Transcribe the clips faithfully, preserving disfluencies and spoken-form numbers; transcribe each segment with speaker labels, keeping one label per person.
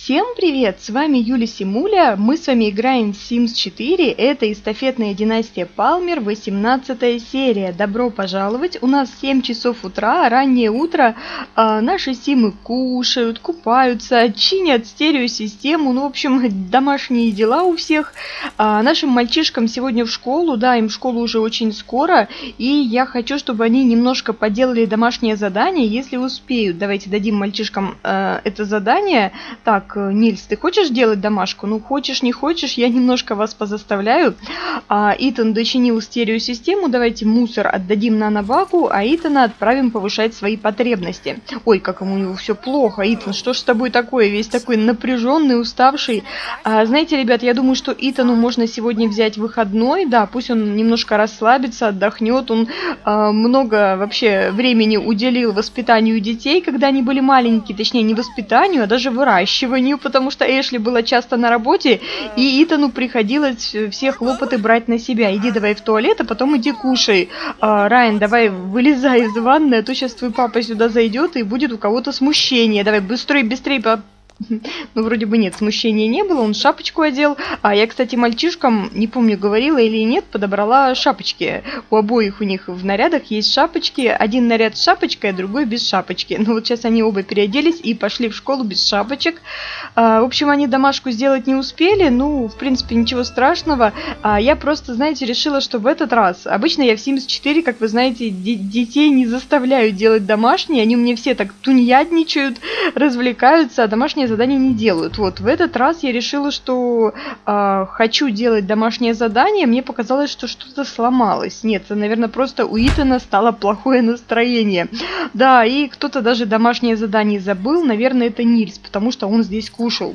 Speaker 1: Всем привет! С вами Юля Симуля. Мы с вами играем в Sims четыре. Это эстафетная династия Палмер, восемнадцатая серия. Добро пожаловать! У нас семь часов утра, раннее утро. А, наши симы кушают, купаются, чинят стереосистему. Ну, в общем, домашние дела у всех. А, нашим мальчишкам сегодня в школу. Да, им в школу уже очень скоро. И я хочу, чтобы они немножко поделали домашнее задание, если успеют. Давайте дадим мальчишкам э, это задание. Так, Нильс, ты хочешь делать домашку? Ну, хочешь, не хочешь, я немножко вас позаставляю. А, Итан дочинил стереосистему, давайте мусор отдадим на Наваку, а Итана отправим повышать свои потребности. Ой, как ему у него все плохо. Итан, что ж с тобой такое? Весь такой напряженный, уставший. А, знаете, ребят, я думаю, что Итану можно сегодня взять выходной, да, пусть он немножко расслабится, отдохнет. Он а, много вообще времени уделил воспитанию детей, когда они были маленькие, точнее, не воспитанию, а даже выращиванию, потому что Эшли была часто на работе, и Итану приходилось все хлопоты брать на себя. Иди давай в туалет, а потом иди кушай. А, Райан, давай вылезай из ванны, а то сейчас твой папа сюда зайдет, и будет у кого-то смущение. Давай быстрее, быстрее, по... Ну, вроде бы нет, смущения не было, он шапочку одел. А я, кстати, мальчишкам, не помню, говорила или нет, подобрала шапочки. У обоих у них в нарядах есть шапочки. Один наряд с шапочкой, а другой без шапочки. Ну, вот сейчас они оба переоделись и пошли в школу без шапочек. А, в общем, они домашку сделать не успели. Ну, в принципе, ничего страшного. А, я просто, знаете, решила, что в этот раз... Обычно я в Sims четыре, как вы знаете, детей не заставляю делать домашние. Они мне все так тунеядничают, развлекаются, а домашние задания не делают. Вот, в этот раз я решила, что э, хочу делать домашнее задание. Мне показалось, что что-то сломалось. Нет, наверное, просто у Итана стало плохое настроение. Да, и кто-то даже домашнее задание забыл. Наверное, это Нильс, потому что он здесь кушал.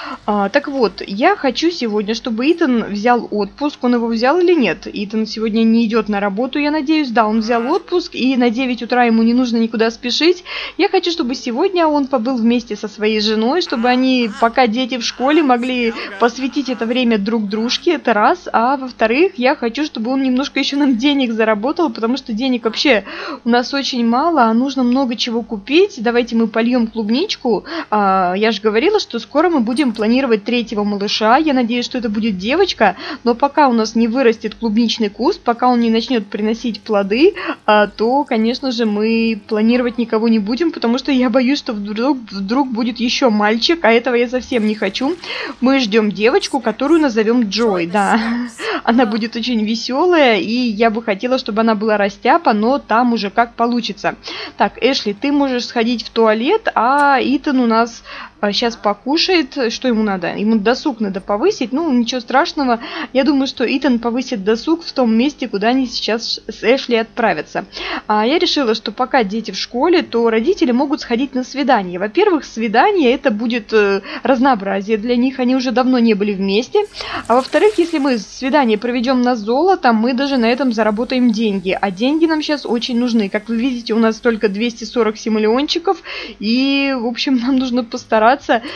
Speaker 1: А, так вот, я хочу сегодня, чтобы Итан взял отпуск. Он его взял или нет? Итан сегодня не идет на работу, я надеюсь. Да, он взял отпуск, и на девять утра ему не нужно никуда спешить. Я хочу, чтобы сегодня он побыл вместе со своей женой, чтобы они, пока дети в школе, могли посвятить это время друг дружке, это раз. А во-вторых, я хочу, чтобы он немножко еще нам денег заработал, потому что денег вообще у нас очень мало, а нужно много чего купить. Давайте мы польем клубничку. А, я же говорила, что скоро мы будем планировать третьего малыша. Я надеюсь, что это будет девочка, но пока у нас не вырастет клубничный куст, пока он не начнет приносить плоды, а, то, конечно же, мы планировать никого не будем, потому что я боюсь, что вдруг, вдруг будет еще мальчик, а этого я совсем не хочу. Мы ждем девочку, которую назовем Джой, да. Она будет очень веселая, и я бы хотела, чтобы она была растяпа, но там уже как получится. Так, Эшли, ты можешь сходить в туалет, а Итан у нас сейчас покушает. Что ему надо? Ему досуг надо повысить. Ну, ничего страшного. Я думаю, что Итан повысит досуг в том месте, куда они сейчас с Эшли отправятся. А я решила, что пока дети в школе, то родители могут сходить на свидание. Во-первых, свидание это будет э, разнообразие для них. Они уже давно не были вместе. А во-вторых, если мы свидание проведем на золото, мы даже на этом заработаем деньги. А деньги нам сейчас очень нужны. Как вы видите, у нас только двести сорок симулиончиков. И, в общем, нам нужно постараться,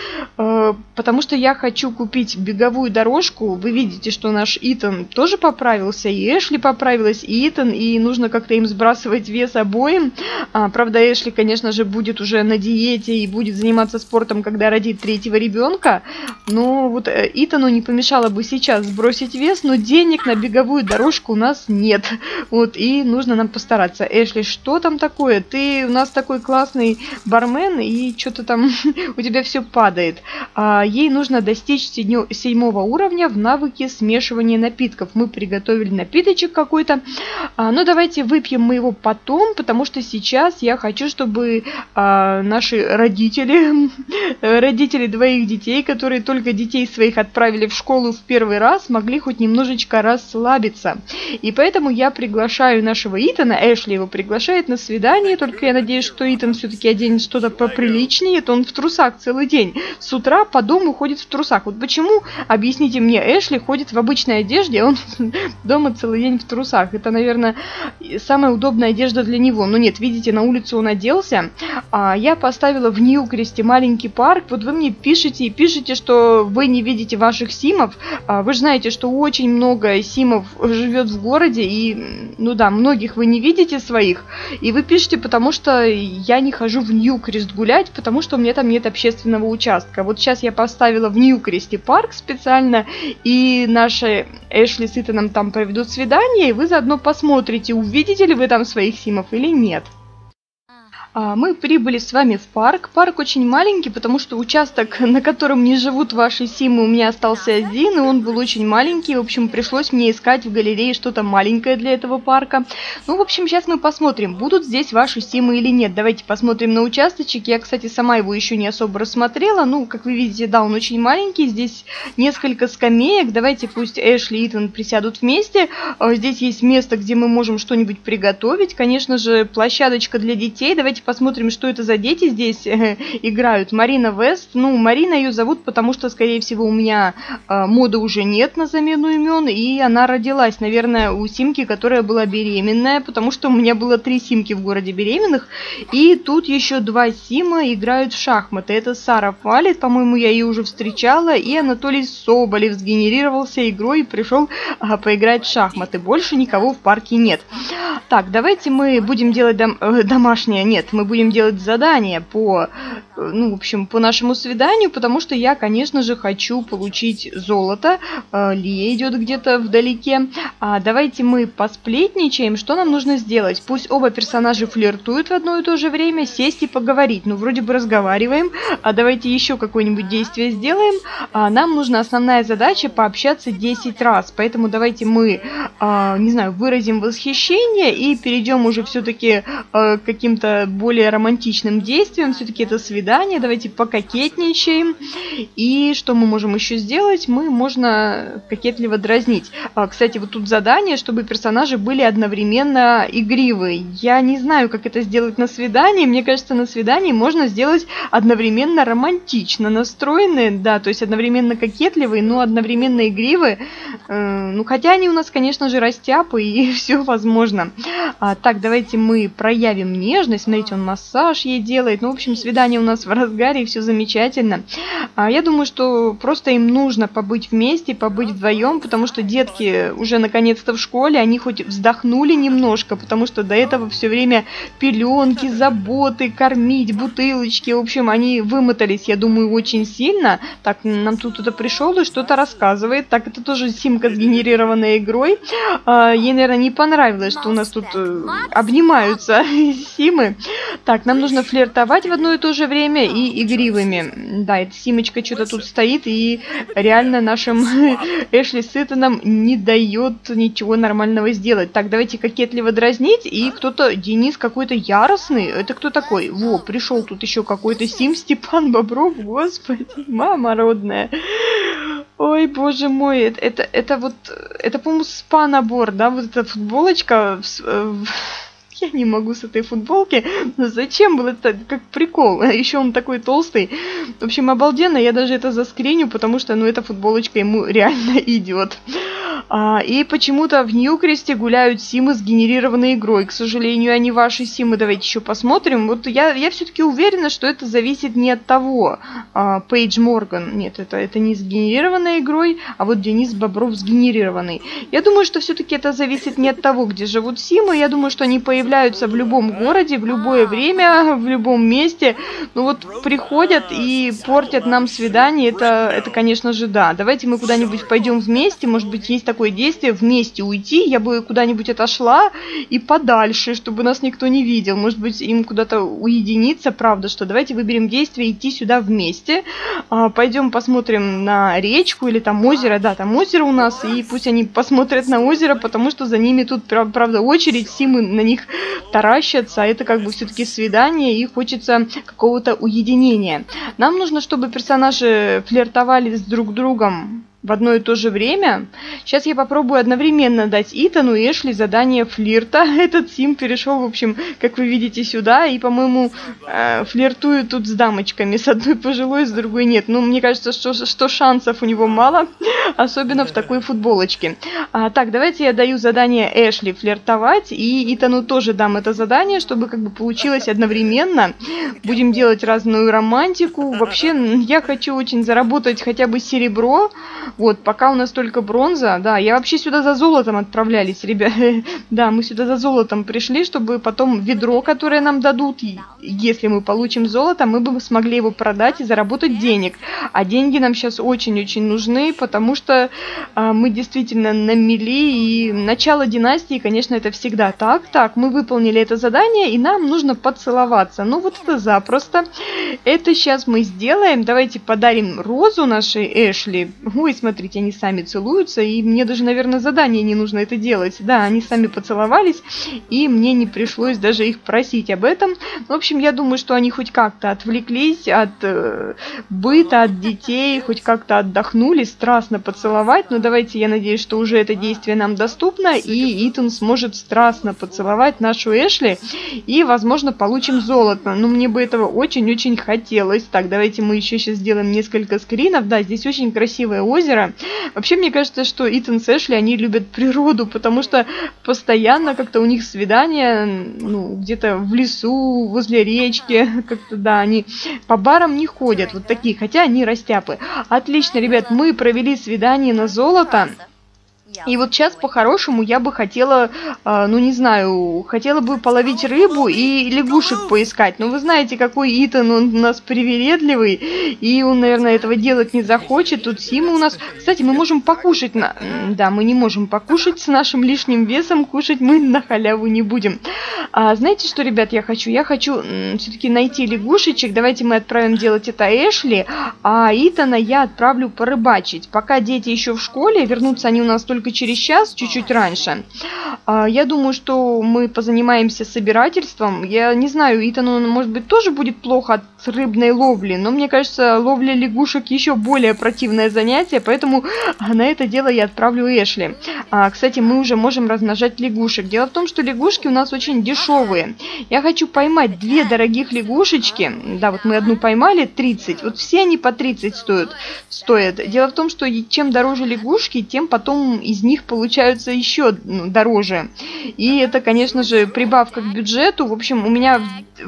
Speaker 1: потому что я хочу купить беговую дорожку. Вы видите, что наш Итан тоже поправился, и Эшли поправилась, и Итан, и нужно как-то им сбрасывать вес обоим. А, правда, Эшли, конечно же, будет уже на диете и будет заниматься спортом, когда родит третьего ребенка. Но вот Итану не помешало бы сейчас сбросить вес, но денег на беговую дорожку у нас нет. Вот, и нужно нам постараться. Эшли, что там такое? Ты у нас такой классный бармен, и что-то там у тебя все падает. А, ей нужно достичь седьмого уровня в навыке смешивания напитков. Мы приготовили напиточек какой-то. А, ну, давайте выпьем мы его потом, потому что сейчас я хочу, чтобы а, наши родители, родители двоих детей, которые только детей своих отправили в школу в первый раз, могли хоть немножечко расслабиться. И поэтому я приглашаю нашего Итана, Эшли его приглашает на свидание, только я надеюсь, что Итан все-таки оденет что-то поприличнее, это он в трусах целый день. С утра по дому ходит в трусах. Вот почему, объясните мне, Эшли ходит в обычной одежде, а он дома целый день в трусах. Это, наверное, самая удобная одежда для него. Но нет, видите, на улицу он оделся. А я поставила в Ньюкресте маленький парк. Вот вы мне пишете и пишете, что вы не видите ваших симов. А вы же знаете, что очень много симов живет в городе, и, ну да, многих вы не видите своих, и вы пишете, потому что я не хожу в Ньюкрест гулять, потому что у меня там нет общественного участка. Вот сейчас я поставила в Ньюкресте парк специально, и наши Эшли с Итаном там проведут свидание, и вы заодно посмотрите, увидите ли вы там своих симов или нет. Мы прибыли с вами в парк. Парк очень маленький, потому что участок, на котором не живут ваши симы, у меня остался один, и он был очень маленький. В общем, пришлось мне искать в галерее что-то маленькое для этого парка. Ну, в общем, сейчас мы посмотрим, будут здесь ваши симы или нет. Давайте посмотрим на участочек. Я, кстати, сама его еще не особо рассмотрела. Ну, как вы видите, да, он очень маленький. Здесь несколько скамеек. Давайте пусть Эшли и Итан присядут вместе. Здесь есть место, где мы можем что-нибудь приготовить. Конечно же, площадочка для детей. Давайте посмотрим, что это за дети здесь э, играют. Марина Вест. Ну, Марина ее зовут, потому что, скорее всего, у меня э, моды уже нет на замену имен, и она родилась, наверное, у симки, которая была беременная, потому что у меня было три симки в городе беременных, и тут еще два сима играют в шахматы. Это Сара Фалит, по-моему, я ее уже встречала, и Анатолий Соболев сгенерировался игрой и пришел э, поиграть в шахматы. Больше никого в парке нет. Так, давайте мы будем делать дом э, домашнее. Нет, мы будем делать задания по, ну, в общем, по нашему свиданию, потому что я, конечно же, хочу получить золото. Э, Лия идет где-то вдалеке. А давайте мы посплетничаем. Что нам нужно сделать? Пусть оба персонажа флиртуют в одно и то же время, сесть и поговорить. Ну, вроде бы разговариваем. А давайте еще какое-нибудь действие сделаем. А, нам нужна основная задача пообщаться десять раз. Поэтому давайте мы, а, не знаю, выразим восхищение и перейдем уже все-таки а, к каким-то более романтичным действием. Все-таки это свидание. Давайте пококетничаем. И что мы можем еще сделать? Мы можно кокетливо дразнить. А, кстати, вот тут задание, чтобы персонажи были одновременно игривые. Я не знаю, как это сделать на свидании. Мне кажется, на свидании можно сделать одновременно романтично настроенные. Да, то есть одновременно кокетливые, но одновременно игривые. Э, ну, хотя они у нас, конечно же, растяпы, и все возможно. А, так, давайте мы проявим нежность. Смотрите, он массаж ей делает. Ну, в общем, свидание у нас в разгаре, и все замечательно. А, я думаю, что просто им нужно побыть вместе, побыть вдвоем, потому что детки уже наконец-то в школе, они хоть вздохнули немножко, потому что до этого все время пеленки, заботы, кормить, бутылочки. В общем, они вымотались, я думаю, очень сильно. Так, нам тут кто-то пришел и что-то рассказывает. Так, это тоже симка, сгенерированная игрой. А, ей, наверное, не понравилось, что у нас тут э, обнимаются симы. Так, нам нужно флиртовать в одно и то же время и игривыми. Да, эта симочка что-то тут стоит и реально нашим Эшли с Итаном не дает ничего нормального сделать. Так, давайте кокетливо дразнить. И кто-то, Денис какой-то яростный. Это кто такой? Во, пришел тут еще какой-то сим, Степан Бобров. Господи, мама родная. Ой, боже мой, это, это, это вот, это, по-моему, спа-набор, да, вот эта футболочка. Я не могу с этой футболки. Но зачем было это? Как прикол. Еще он такой толстый. В общем, обалденно. Я даже это заскриню, потому что, ну, эта футболочка ему реально идет. А, и почему-то в Ньюкресте гуляют симы, сгенерированные игрой. К сожалению, они ваши симы. Давайте еще посмотрим. Вот я, я все-таки уверена, что это зависит не от того. А, Пейдж Морган. Нет, это, это не сгенерированная игрой, а вот Денис Бобров сгенерированный. Я думаю, что все-таки это зависит не от того, где живут симы. Я думаю, что они появляются в любом городе, в любое время, в любом месте. Ну вот приходят и портят нам свидание. Это, это конечно же, да. Давайте мы куда-нибудь пойдем вместе. Может быть, есть такое действие, вместе уйти. Я бы куда-нибудь отошла и подальше, чтобы нас никто не видел. Может быть, им куда-то уединиться. Правда, что давайте выберем действие идти сюда вместе. А, пойдем посмотрим на речку или там озеро. Да, там озеро у нас. И пусть они посмотрят на озеро, потому что за ними тут, правда, очередь. Симы на них таращатся. А это как бы все-таки свидание, и хочется какого-то уединения. Нам нужно, чтобы персонажи флиртовали с друг другом в одно и то же время. Сейчас я попробую одновременно дать Итану и Эшли задание флирта. Этот сим перешел, в общем, как вы видите, сюда. И, по-моему, э, флиртует тут с дамочками. С одной пожилой, с другой нет. Ну, мне кажется, что, что шансов у него мало. Особенно в такой футболочке. А, так, давайте я даю задание Эшли флиртовать. И Итану тоже дам это задание, чтобы как бы получилось одновременно. Будем делать разную романтику. Вообще, я хочу очень заработать хотя бы серебро. Вот, пока у нас только бронза, да, я вообще сюда за золотом отправлялись, ребят. Да, мы сюда за золотом пришли, чтобы потом ведро, которое нам дадут, если мы получим золото, мы бы смогли его продать и заработать денег. А деньги нам сейчас очень-очень нужны, потому что а, мы действительно на мели, и начало династии, конечно, это всегда так. Так, мы выполнили это задание, и нам нужно поцеловаться. Ну, вот это запросто. Это сейчас мы сделаем. Давайте подарим розу нашей Эшли. Ой, смотрите, они сами целуются, и мне даже, наверное, задание не нужно это делать. Да, они сами поцеловались, и мне не пришлось даже их просить об этом. В общем, я думаю, что они хоть как-то отвлеклись от э, быта, от детей, хоть как-то отдохнули, страстно поцеловать. Но давайте, я надеюсь, что уже это действие нам доступно, и Итан сможет страстно поцеловать нашу Эшли, и, возможно, получим золото. Но мне бы этого очень-очень хотелось. Так, давайте мы еще сейчас сделаем несколько скринов. Да, здесь очень красивое озеро. Вообще, мне кажется, что Итан с Эшли, они любят природу, потому что постоянно как-то у них свидания, ну, где-то в лесу, возле речки, как-то, да, они по барам не ходят, вот такие, хотя они растяпы. Отлично, ребят, мы провели свидание на золото. И вот сейчас, по-хорошему, я бы хотела, э, ну не знаю, хотела бы половить рыбу и лягушек поискать. Но вы знаете, какой Итан, он у нас привередливый, и он, наверное, этого делать не захочет. Тут Сима у нас... Кстати, мы можем покушать на... Да, мы не можем покушать с нашим лишним весом, кушать мы на халяву не будем. А, знаете, что, ребят, я хочу? Я хочу все-таки найти лягушечек. Давайте мы отправим делать это Эшли, а Итана я отправлю порыбачить. Пока дети еще в школе, вернутся они у нас только через час, чуть-чуть раньше. Я думаю, что мы позанимаемся собирательством. Я не знаю, Итану, может быть, тоже будет плохо от рыбной ловли, но мне кажется, ловля лягушек еще более противное занятие, поэтому на это дело я отправлю Эшли. Кстати, мы уже можем размножать лягушек. Дело в том, что лягушки у нас очень дешевые. Я хочу поймать две дорогих лягушечки. Да, вот мы одну поймали, тридцать. Вот все они по тридцать стоят. стоят. Дело в том, что чем дороже лягушки, тем потом из них получаются еще дороже. И это, конечно же, прибавка к бюджету. В общем, у меня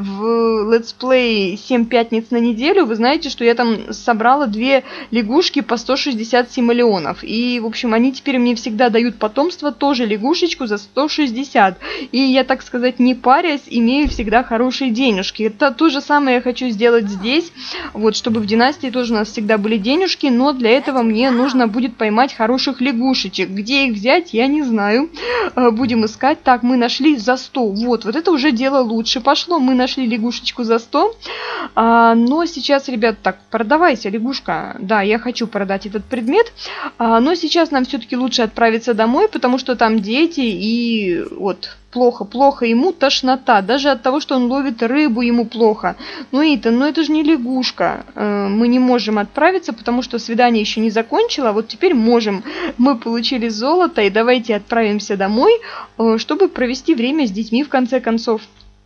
Speaker 1: в летсплей семь пятниц на неделю, вы знаете, что я там собрала две лягушки по сто шестьдесят симолеонов. И, в общем, они теперь мне всегда дают потомство, тоже лягушечку за сто шестьдесят. И я, так сказать, не парясь, имею всегда хорошие денежки. Это то же самое я хочу сделать здесь, вот, чтобы в династии тоже у нас всегда были денежки, но для этого мне нужно будет поймать хороших лягушечек. Где их взять, я не знаю. Будем искать. Так, мы нашли за сто. Вот, вот это уже дело лучше пошло. Мы нашли лягушечку за сто. А, но сейчас, ребят, так, продавайся, лягушка. Да, я хочу продать этот предмет. А, но сейчас нам все-таки лучше отправиться домой, потому что там дети и вот... Плохо, плохо, ему тошнота. Даже от того, что он ловит рыбу, ему плохо. Ну, Итан, ну это же не лягушка. Мы не можем отправиться, потому что свидание еще не закончило. Вот теперь можем. Мы получили золото, и давайте отправимся домой, чтобы провести время с детьми в конце концов.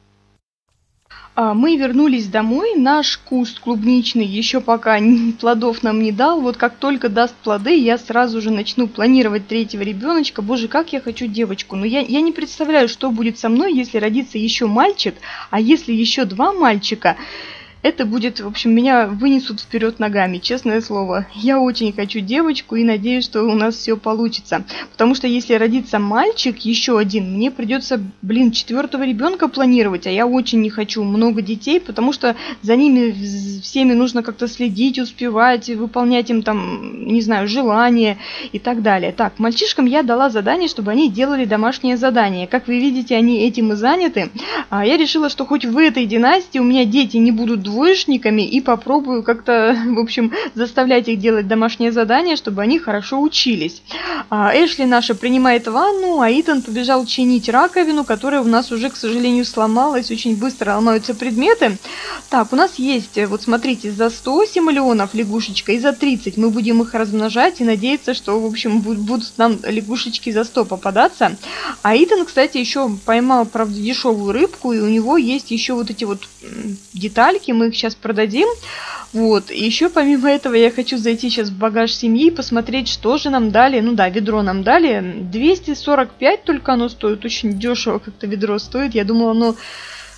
Speaker 1: Мы вернулись домой, наш куст клубничный еще пока плодов нам не дал. Вот как только даст плоды, я сразу же начну планировать третьего ребеночка. Боже, как я хочу девочку. Но я, я не представляю, что будет со мной, если родится еще мальчик, а если еще два мальчика. Это будет, в общем, меня вынесут вперед ногами, честное слово. Я очень хочу девочку и надеюсь, что у нас все получится. Потому что если родится мальчик, еще один, мне придется, блин, четвертого ребенка планировать. А я очень не хочу много детей, потому что за ними всеми нужно как-то следить, успевать, выполнять им там, не знаю, желания и так далее. Так, мальчишкам я дала задание, чтобы они делали домашнее задание. Как вы видите, они этим и заняты. А я решила, что хоть в этой династии у меня дети не будут двоечниками, и попробую как-то, в общем, заставлять их делать домашнее задание, чтобы они хорошо учились. А Эшли наша принимает ванну, а Итан побежал чинить раковину, которая у нас уже, к сожалению, сломалась. Очень быстро ломаются предметы. Так, у нас есть, вот смотрите, за сто симолеонов лягушечка и за тридцать. Мы будем их размножать и надеяться, что, в общем, будут нам лягушечки за сто попадаться. А Итан, кстати, еще поймал, правда, дешевую рыбку, и у него есть еще вот эти вот детальки, мы их сейчас продадим. Вот, и еще помимо этого я хочу зайти сейчас в багаж семьи и посмотреть, что же нам дали. Ну да, ведро нам дали, двести сорок пять только оно стоит, очень дешево как-то ведро стоит. Я думала, оно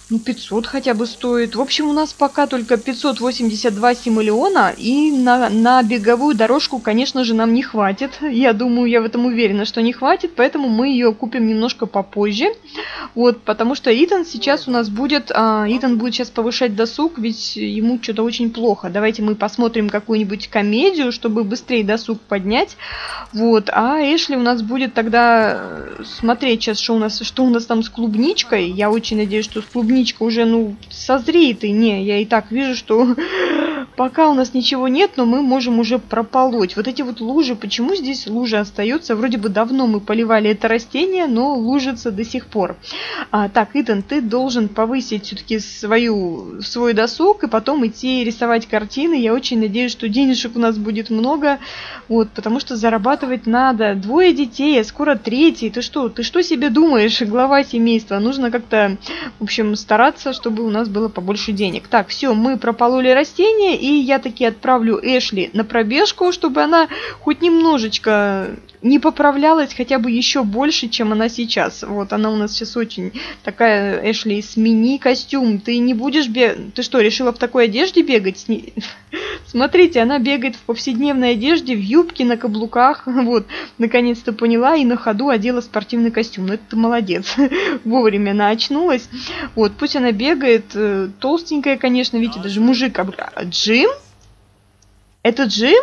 Speaker 1: Ну, пятьсот хотя бы стоит. В общем, у нас пока только пятьсот восемьдесят два симолеона, и на, на беговую дорожку, конечно же, нам не хватит. Я думаю, я в этом уверена, что не хватит, поэтому мы ее купим немножко попозже. Вот, потому что Итан сейчас у нас будет... А, Итан будет сейчас повышать досуг, ведь ему что-то очень плохо. Давайте мы посмотрим какую-нибудь комедию, чтобы быстрее досуг поднять. Вот, а Эшли у нас будет тогда смотреть сейчас, что у нас, что у нас там с клубничкой. Я очень надеюсь, что с клубничкой уже, ну, созреет, и не, я и так вижу, что пока у нас ничего нет, но мы можем уже прополоть. Вот эти вот лужи, почему здесь лужи остаются? Вроде бы давно мы поливали это растение, но лужится до сих пор. А, так, Итан, ты должен повысить все-таки свою, свой досуг и потом идти рисовать картины. Я очень надеюсь, что денежек у нас будет много, вот, потому что зарабатывать надо. Двое детей, а скоро третий. Ты что, ты что себе думаешь, глава семейства? Нужно как-то, в общем, стараться, чтобы у нас было побольше денег. Так, все, мы пропололи растения, и я таки отправлю Эшли на пробежку, чтобы она хоть немножечко не поправлялась, хотя бы еще больше, чем она сейчас. Вот, она у нас сейчас очень такая, Эшли, смени костюм. Ты не будешь бегать... Ты что, решила в такой одежде бегать? Смотрите, она бегает в повседневной одежде, в юбке, на каблуках. Вот, наконец-то поняла и на ходу одела спортивный костюм. Ну, это ты молодец. Вовремя она очнулась. Вот, пусть она бегает, толстенькая, конечно, видите, даже мужик. Джим? Это Джим?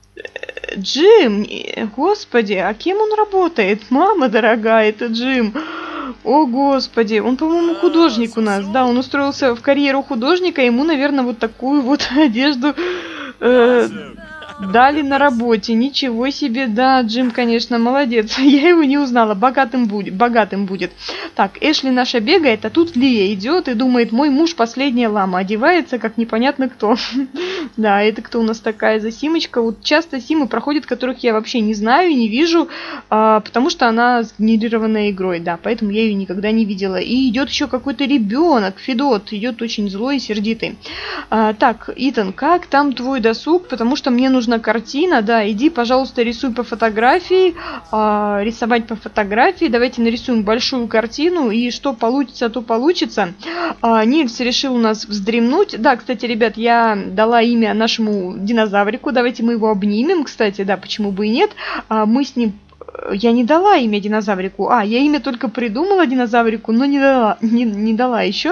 Speaker 1: Джим, господи, а кем он работает? Мама дорогая, это Джим. О, господи, он, по-моему, художник у нас. Да, он устроился в карьеру художника, ему, наверное, вот такую вот одежду э, дали на работе. Ничего себе, да, Джим, конечно, молодец. Я его не узнала, богатым будет. Богатым будет. Так, Эшли наша бегает, а тут Лия идет и думает, мой муж последняя лама, одевается как непонятно кто. Да, это кто у нас такая за Симочка? Вот часто Симы проходят, которых я вообще не знаю и не вижу, а, потому что она сгенерированная игрой, да, поэтому я ее никогда не видела. И идет еще какой-то ребенок, Федот, идет очень злой и сердитый. А, так, Итан, как там твой досуг? Потому что мне нужна картина, да, иди, пожалуйста, рисуй по фотографии, а, рисовать по фотографии, давайте нарисуем большую картину, и что получится, то получится. А, Нильс решил у нас вздремнуть. Да, кстати, ребят, я дала имя нашему динозаврику, давайте мы его обнимем, кстати, да, почему бы и нет. А, мы с ним... Я не дала имя динозаврику. А, я имя только придумала динозаврику, но не дала, не, не дала еще.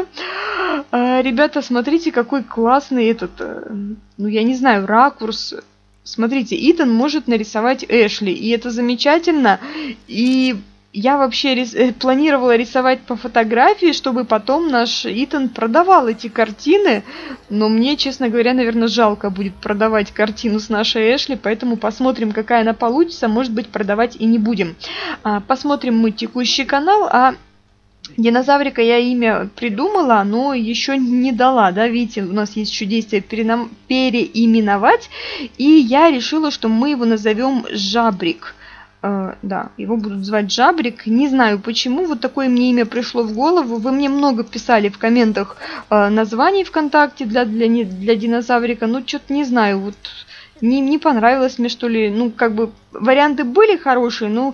Speaker 1: А, ребята, смотрите, какой классный этот, ну, я не знаю, ракурс. Смотрите, Итан может нарисовать Эшли, и это замечательно. И я вообще рис... планировала рисовать по фотографии, чтобы потом наш Итан продавал эти картины. Но мне, честно говоря, наверное, жалко будет продавать картину с нашей Эшли, поэтому посмотрим, какая она получится. Может быть, продавать и не будем. А, посмотрим мы текущий канал, а динозаврика я имя придумала, но еще не дала, да, видите, у нас есть еще действие перенам... переименовать, и я решила, что мы его назовем Жабрик. Uh, да, его будут звать Жабрик. Не знаю почему, вот такое мне имя пришло в голову. Вы мне много писали в комментах uh, названий ВКонтакте для, для, для динозаврика, но что-то не знаю, вот не, не понравилось мне, что ли. Ну, как бы варианты были хорошие, но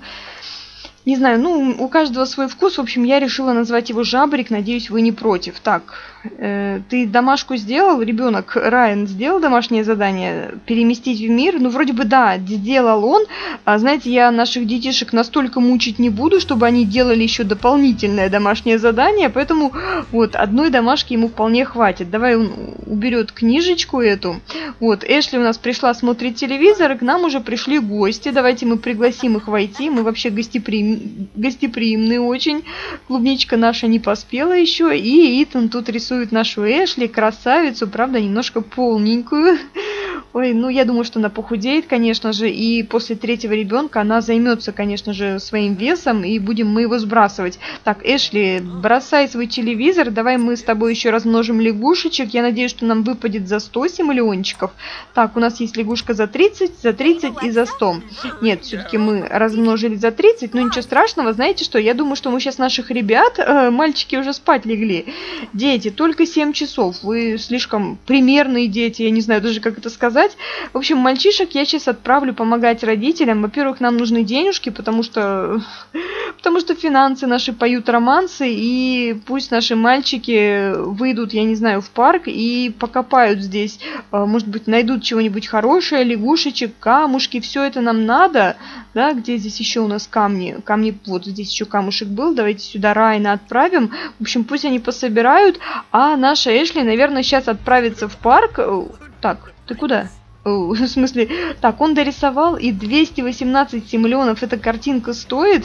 Speaker 1: не знаю, ну, у каждого свой вкус. В общем, я решила назвать его Жабрик, надеюсь, вы не против. Так, э, ты домашку сделал? Ребенок Райан сделал домашнее задание переместить в мир? Ну, вроде бы да, сделал он. А, знаете, я наших детишек настолько мучить не буду, чтобы они делали еще дополнительное домашнее задание, поэтому вот, одной домашки ему вполне хватит. Давай он уберет книжечку эту. Вот, Эшли у нас пришла смотреть телевизор, и к нам уже пришли гости. Давайте мы пригласим их войти. Мы вообще гостеприимные. Гостеприимный очень. Клубничка наша не поспела еще. И Итан тут рисует нашу Эшли, красавицу, правда, немножко полненькую. Ой, ну я думаю, что она похудеет, конечно же. И после третьего ребенка она займется, конечно же, своим весом. И будем мы его сбрасывать. Так, Эшли, бросай свой телевизор. Давай мы с тобой еще размножим лягушечек. Я надеюсь, что нам выпадет за сто симолеончиков. Так, у нас есть лягушка за тридцать, за тридцать и за сто. Нет, все-таки мы размножили за тридцать, но ничего страшного, знаете что, я думаю, что мы сейчас наших ребят, э, мальчики уже спать легли. Дети, только семь часов, вы слишком примерные дети, я не знаю даже, как это сказать. сказать. В общем, мальчишек я сейчас отправлю помогать родителям. Во-первых, нам нужны денежки, потому что, потому что финансы наши поют романсы, и пусть наши мальчики выйдут, я не знаю, в парк и покопают здесь, может быть, найдут чего-нибудь хорошее, лягушечек, камушки, все это нам надо, да, где здесь еще у нас камни, камни, вот здесь еще камушек был, давайте сюда Райана отправим, в общем, пусть они пособирают, а наша Эшли, наверное, сейчас отправится в парк. Так, ты куда? В смысле, так, он дорисовал, и двести восемнадцать симоленов эта картинка стоит.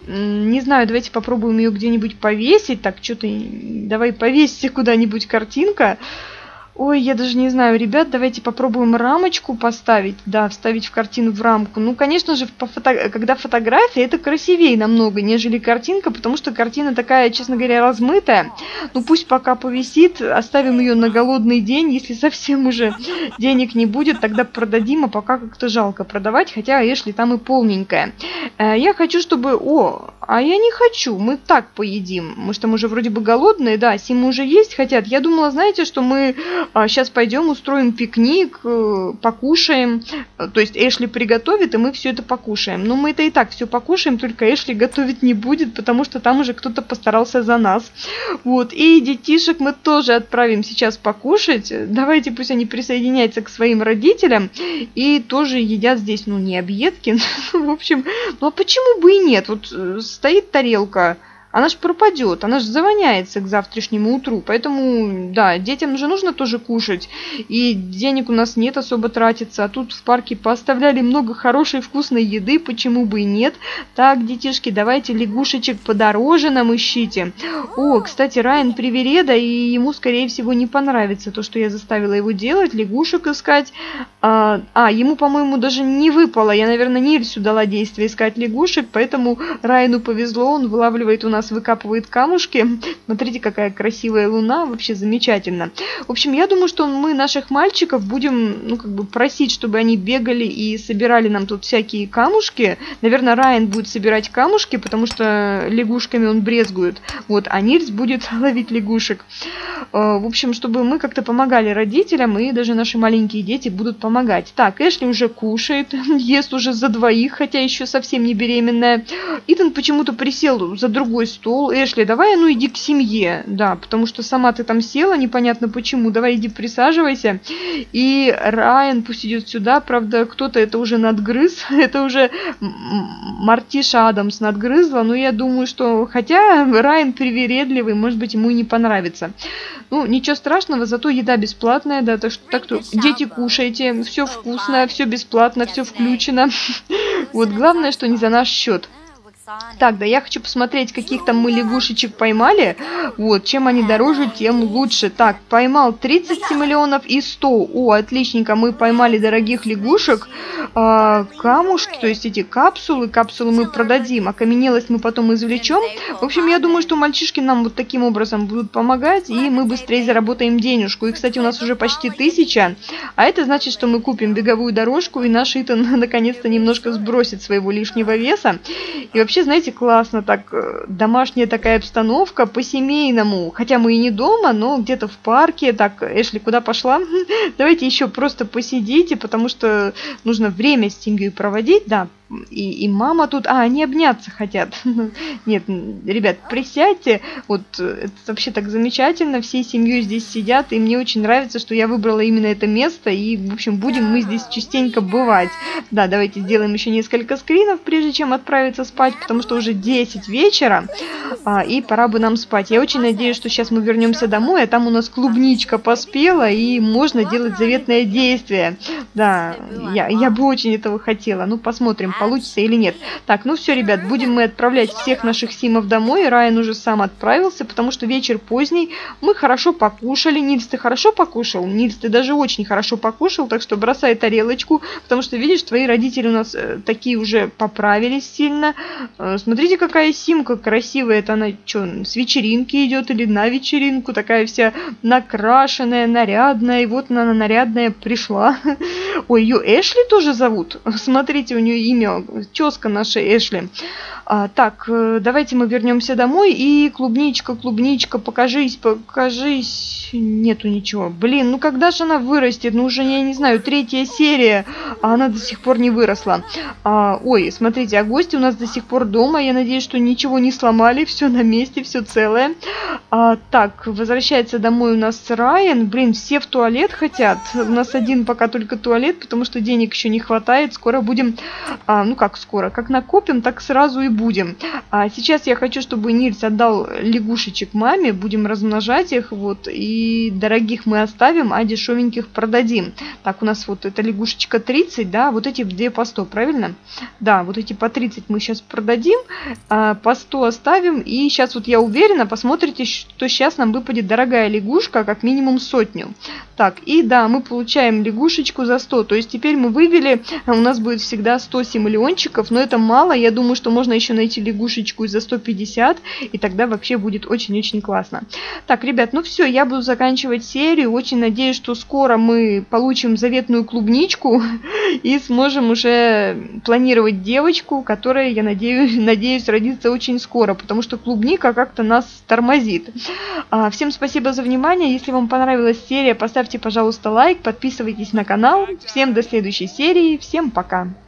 Speaker 1: Не знаю, давайте попробуем ее где-нибудь повесить. Так, что-то, давай повесься куда-нибудь картинка. Ой, я даже не знаю, ребят, давайте попробуем рамочку поставить, да, вставить в картину в рамку. Ну, конечно же, по фото... когда фотография, это красивее намного, нежели картинка, потому что картина такая, честно говоря, размытая. Ну, пусть пока повисит, оставим ее на голодный день, если совсем уже денег не будет, тогда продадим, а пока как-то жалко продавать, хотя Эшли там и полненькая. Я хочу, чтобы... О, а я не хочу, мы так поедим, мы что, мы уже вроде бы голодные, да, Симы уже есть хотят. Я думала, знаете, что мы... Сейчас пойдем, устроим пикник, покушаем. То есть Эшли приготовит, и мы все это покушаем. Но мы это и так все покушаем, только Эшли готовить не будет, потому что там уже кто-то постарался за нас. Вот. И детишек мы тоже отправим сейчас покушать. Давайте пусть они присоединяются к своим родителям и тоже едят здесь, ну, не объедки. В общем, ну а почему бы и нет? Вот стоит тарелка. Она же пропадет, она же завоняется к завтрашнему утру. Поэтому, да, детям же нужно тоже кушать. И денег у нас нет особо тратиться. А тут в парке поставляли много хорошей вкусной еды, почему бы и нет. Так, детишки, давайте лягушечек подороже нам ищите. О, кстати, Райан привереда, и ему, скорее всего, не понравится то, что я заставила его делать, лягушек искать. А, а ему, по-моему, даже не выпало. Я, наверное, Нильсу дала действие искать лягушек, поэтому Райану повезло, он вылавливает у нас, выкапывает камушки. Смотрите, какая красивая луна, вообще замечательно. В общем, я думаю, что мы наших мальчиков будем, ну, как бы просить, чтобы они бегали и собирали нам тут всякие камушки. Наверное, Райан будет собирать камушки, потому что лягушками он брезгует. Вот, а Нильс будет ловить лягушек. В общем, чтобы мы как-то помогали родителям, и даже наши маленькие дети будут помогать. Так, Эшли уже кушает, ест уже за двоих, хотя еще совсем не беременная. Итан почему-то присел за другой стол. Эшли, давай, ну иди к семье, да, потому что сама ты там села, непонятно почему, давай иди присаживайся. И Райан пусть идет сюда, правда, кто-то это уже надгрыз, это уже Мартиша Адамс надгрызла, но я думаю, что, хотя Райан привередливый, может быть, ему и не понравится. Ну, ничего страшного, зато еда бесплатная, да, так что, так что дети, кушайте, все вкусно, все бесплатно, все включено. Вот, главное, что не за наш счет. Так, да, я хочу посмотреть, каких там мы лягушечек поймали. Вот, чем они дороже, тем лучше. Так, поймал тридцать симоленов и сто. О, отличненько, мы поймали дорогих лягушек. А, камушки, то есть эти капсулы. Капсулы мы продадим, окаменелость мы потом извлечем. В общем, я думаю, что мальчишки нам вот таким образом будут помогать, и мы быстрее заработаем денежку. И, кстати, у нас уже почти тысяча. А это значит, что мы купим беговую дорожку, и наш Итан наконец-то немножко сбросит своего лишнего веса. И вообще, знаете, классно так, домашняя такая обстановка, по-семейному, хотя мы и не дома, но где-то в парке. Так, Эшли, куда пошла? Давайте еще просто посидите, потому что нужно время с семьей проводить, да, и, и мама тут, а, они обняться хотят. Нет, ребят, присядьте, вот, это вообще так замечательно, всей семьей здесь сидят, и мне очень нравится, что я выбрала именно это место, и, в общем, будем мы здесь частенько бывать. Да, давайте сделаем еще несколько скринов, прежде чем отправиться спать, потому что уже десять вечера, а, и пора бы нам спать. Я очень надеюсь, что сейчас мы вернемся домой, а там у нас клубничка поспела, и можно делать заветное действие. Да, я, я бы очень этого хотела, ну, посмотрим, получится или нет. Так, ну все, ребят, будем мы отправлять всех наших симов домой. Райан уже сам отправился, потому что вечер поздний. Мы хорошо покушали. Нильс, ты хорошо покушал? Нильс, ты даже очень хорошо покушал, так что бросай тарелочку, потому что, видишь, твои родители у нас э, такие уже поправились сильно. Э, смотрите, какая симка красивая. Это она что, с вечеринки идет или на вечеринку? Такая вся накрашенная, нарядная. И вот она нарядная пришла. Ой, ее Эшли тоже зовут. Смотрите, у нее имя. Тезка наша Эшли. А, так, э, давайте мы вернемся домой. И клубничка, клубничка, покажись, покажись. Нету ничего. Блин, ну когда же она вырастет? Ну уже, я не знаю, третья серия, а она до сих пор не выросла. А, ой, смотрите, а гости у нас до сих пор дома. Я надеюсь, что ничего не сломали, все на месте, все целое. А, так, возвращается домой у нас Райан. Блин, все в туалет хотят. У нас один пока только туалет, потому что денег еще не хватает. Скоро будем, а, ну как скоро, как накопим, так сразу и будем. А сейчас я хочу, чтобы Нильс отдал лягушечек маме. Будем размножать их, вот, и дорогих мы оставим, а дешевеньких продадим. Так, у нас вот эта лягушечка тридцать, да, вот эти две по сто, правильно? Да, вот эти по тридцать мы сейчас продадим, а по сто оставим, и сейчас вот я уверена, посмотрите, что сейчас нам выпадет дорогая лягушка, как минимум сотню. Так, и да, мы получаем лягушечку за сто, то есть теперь мы вывели, у нас будет всегда сто симулиончиков, но это мало, я думаю, что можно еще найти лягушечку и за сто пятьдесят, и тогда вообще будет очень-очень классно. Так, ребят, ну все, я буду заканчивать серию, очень надеюсь, что скоро мы получим заветную клубничку и сможем уже планировать девочку, которая, я надеюсь, надеюсь, родится очень скоро, потому что клубника как-то нас тормозит. А, всем спасибо за внимание, если вам понравилась серия, поставьте, пожалуйста, лайк, подписывайтесь на канал. Всем до следующей серии, всем пока!